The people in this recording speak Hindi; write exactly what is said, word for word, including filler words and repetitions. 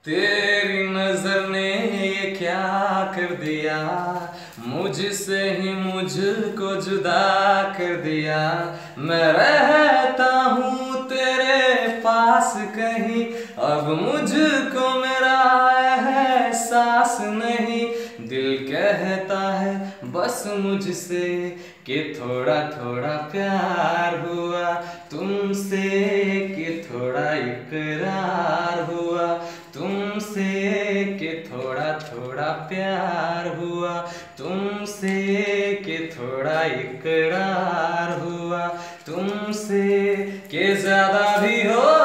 तेरी नजर ने ये क्या कर दिया, मुझसे ही मुझको जुदा कर दिया। मैं रहता हूँ तेरे पास कहीं, अब मुझको मेरा एहसास नहीं। दिल कहता है बस मुझसे कि थोड़ा थोड़ा प्यार हुआ तुमसे, कि थोड़ा इकरार हुआ तुमसे, कि थोड़ा थोड़ा प्यार हुआ तुमसे, कि थोड़ा इकरार हुआ तुमसे, कि ज्यादा भी हो